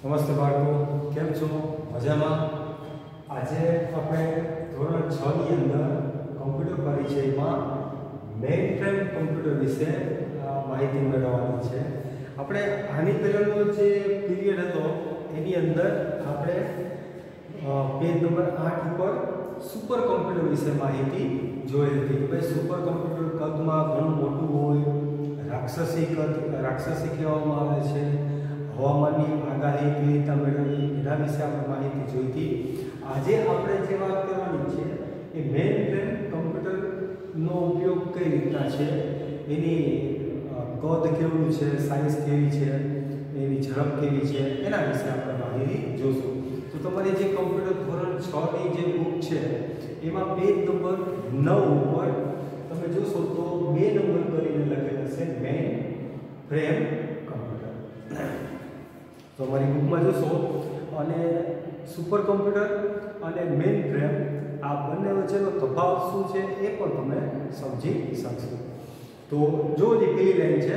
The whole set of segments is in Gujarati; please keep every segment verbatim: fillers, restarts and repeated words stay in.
નમસ્તે બાળકો, કેમ છો? મજામાં? આજે આપણે ધોરણ છ ની અંદર કમ્પ્યુટર પરિચયમાં મેઇન ફ્રેમ કમ્પ્યુટર વિશે માહિતી મેળવવાની છે. આપણે આની પહેલાંનો જે પીરિયડ હતો એની અંદર આપણે પેજ નંબર આઠ ઉપર સુપર કમ્પ્યુટર વિશે માહિતી જોઈ હતી કે ભાઈ સુપર કમ્પ્યુટર કદમાં ઘણું મોટું હોય, રાક્ષસી કદ રાક્ષસી કહેવામાં આવે છે, હવામાનની આગાહી કેવી રીતે મેળવવી એના વિશે આપણે માહિતી જોઈ હતી. આજે આપણે જે વાત કરવાની છે એ મેઇન ફ્રેમ કમ્પ્યુટરનો ઉપયોગ કઈ રીતના છે, એની કદ કેવું છે, સાઇઝ કેવી છે, એની ઝડપ કેવી છે, એના વિશે આપણે માહિતી જોશું. તો તમારી જે કમ્પ્યુટર ધોરણ છ ની જે બુક છે એમાં પેજ નંબર નવ ઉપર તમે જોશો તો બે નંબર કરીને લખેલું છે મેઇન ફ્રેમ કમ્પ્યુટર. તો અમારી બુકમાં જોશો અને સુપર કમ્પ્યુટર અને મેઇન ફ્રેમ આ બંને વચ્ચેનો તફાવત શું છે એ પણ તમે સમજી શકશો. તો જો જે પેલી લાઈન છે,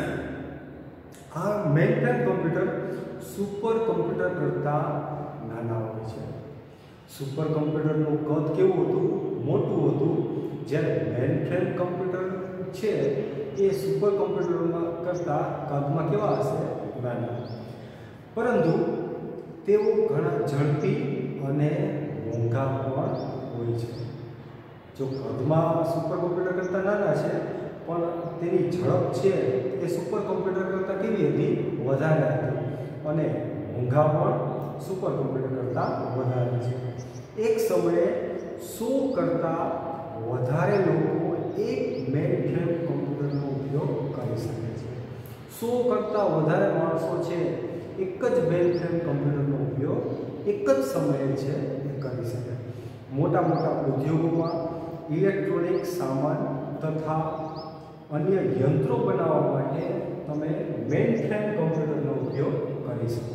આ mainframe computer supercomputer કરતાં નાના હોય છે. સુપર કમ્પ્યુટરનું કદ કેવું હતું? મોટું હતું. જ્યારે મેઇન ફ્રેમ કમ્પ્યુટર છે એ સુપર કમ્પ્યુટરમાં કરતાં કદમાં કેવા હશે? નાના. પરંતુ તેઓ ઘણા ઝડપી અને મોંઘા પણ હોય છે. જો કદમાં સુપર કમ્પ્યુટર કરતાં નાના છે પણ તેની ઝડપ છે એ સુપર કમ્પ્યુટર કરતાં કેવી હતી? વધારે હતી. અને મોંઘા પણ સુપર કમ્પ્યુટર કરતાં વધારે છે. એક સમયે સો કરતાં વધારે લોકો એક મેઇન ફ્રેમ કમ્પ્યુટરનો ઉપયોગ કરી શકે છે. સો કરતાં વધારે માણસો છે એક જ મેઇન ફ્રેમ કમ્પ્યુટરનો ઉપયોગ એક જ સમયે છે એ કરી શકે. મોટા મોટા ઉદ્યોગોમાં ઇલેક્ટ્રોનિક સામાન તથા અન્ય યંત્રો બનાવવા માટે તમે મેઇન ફ્રેમ કમ્પ્યુટરનો ઉપયોગ કરી શકો.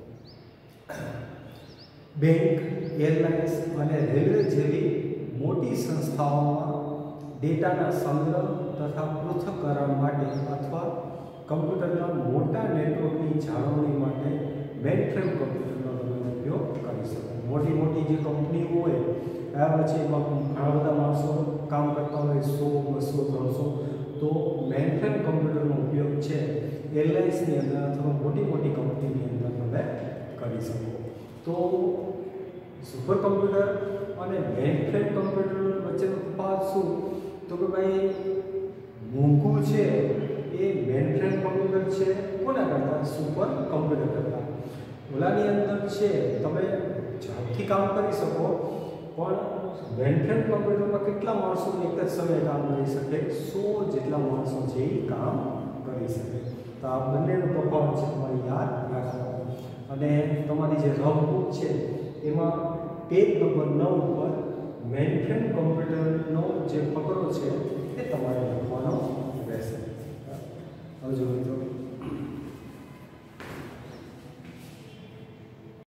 બેંક, એરલાઇન્સ અને રેલવે જેવી મોટી સંસ્થાઓમાં ડેટાના સંગ્રહ તથા પૃથ્થકરણ માટે અથવા કમ્પ્યુટરના મોટા નેટવર્કની જાળવણી માટે મેઇન ફ્રેમ કમ્પ્યુટરનો તમે ઉપયોગ કરી શકો. મોટી મોટી જે કંપનીઓ હોય ત્યાર પછી એમાં ઘણા બધા માણસો કામ કરતા હોય, સો બસો ત્રણસો, તો મેઇન ફ્રેમ કમ્પ્યુટરનો ઉપયોગ છે એરલાઇન્સની અંદર અથવા મોટી મોટી કંપનીની અંદર તમે કરી શકો. તો સુપર કમ્પ્યુટર અને મેઇન ફ્રેમ કમ્પ્યુટર વચ્ચેનો તફાવત શું? તો કે ભાઈ મોંઘું છે એ મેઇન ફ્રેમ કમ્પ્યુટર છે કોના કરતાં? સુપર કમ્પ્યુટર કરતાં. ઓલાની અંદર છે તમે ઝડપથી કામ કરી શકો પણ મેઇન ફ્રેમ કમ્પ્યુટરમાં કેટલા માણસો એક જ સમયે કામ કરી શકે? સો જેટલા માણસો છે એ કામ કરી શકે. તો આ બંનેનો તફાવત છે તમારે યાદ રાખવાનો. અને તમારી જે રફ બુક છે એમાં પેજ નંબર નવ ઉપર મેઇન ફ્રેમ કમ્પ્યુટરનો જે ફકરો છે એ તમારે લખવાનો રહેશે. આવજો મિત્રો.